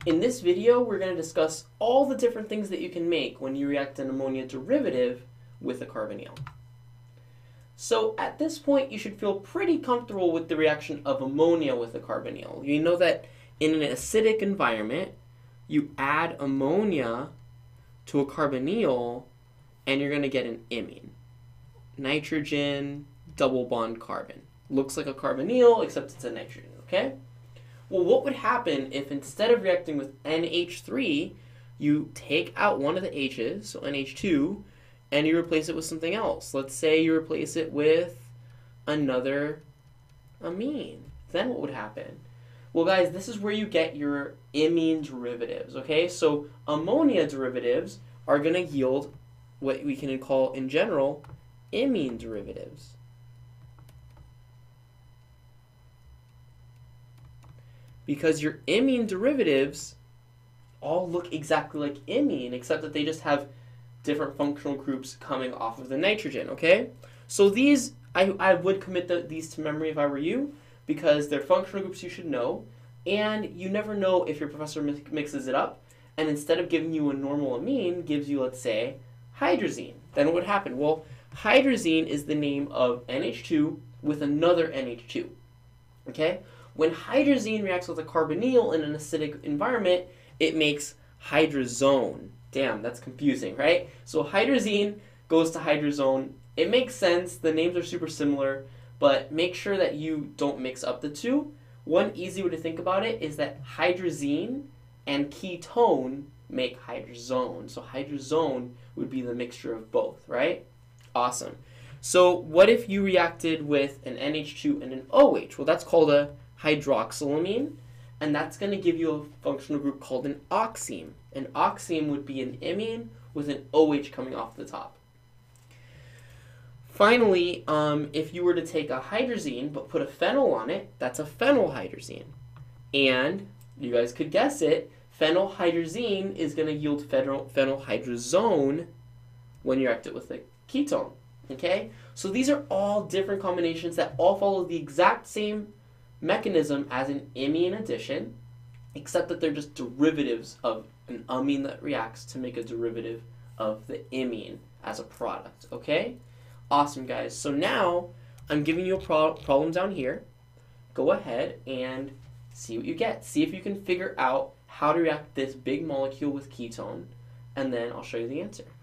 In this video, we're going to discuss all the different things that you can make when you react an ammonia derivative with a carbonyl. So at this point, you should feel pretty comfortable with the reaction of ammonia with a carbonyl. You know that in an acidic environment, you add ammonia to a carbonyl, and you're going to get an imine. Nitrogen, double bond carbon. Looks like a carbonyl, except it's a nitrogen, okay? Well, what would happen if instead of reacting with NH3, you take out one of the H's, so NH2, and you replace it with something else? Let's say you replace it with another amine. Then what would happen? Well, guys, this is where you get your imine derivatives, okay? So ammonia derivatives are going to yield what we can call, in general, imine derivatives. Because your imine derivatives all look exactly like imine, except that they just have different functional groups coming off of the nitrogen, okay? So these, I would commit these to memory if I were you, because they're functional groups you should know, and you never know if your professor mixes it up, and instead of giving you a normal amine, gives you, let's say, hydrazine. Then what would happen? Well, hydrazine is the name of NH2 with another NH2, okay? When hydrazine reacts with a carbonyl in an acidic environment, it makes hydrazone. Damn, that's confusing, right? So hydrazine goes to hydrazone. It makes sense. The names are super similar, but make sure that you don't mix up the two. One easy way to think about it is that hydrazine and ketone make hydrazone. So hydrazone would be the mixture of both, right? Awesome. So what if you reacted with an NH2 and an OH? Well, that's called a hydroxylamine, and that's going to give you a functional group called an oxime. An oxime would be an imine with an OH coming off the top. Finally, if you were to take a hydrazine but put a phenyl on it, that's a phenylhydrazine. And you guys could guess it, phenylhydrazine is going to yield phenylhydrazone when you react it with a ketone. Okay? So these are all different combinations that all follow the exact same mechanism as an imine addition, except that they're just derivatives of an amine that reacts to make a derivative of the imine as a product, okay? Awesome, guys. So now I'm giving you a problem down here. Go ahead and see what you get. See if you can figure out how to react this big molecule with ketone, and then I'll show you the answer.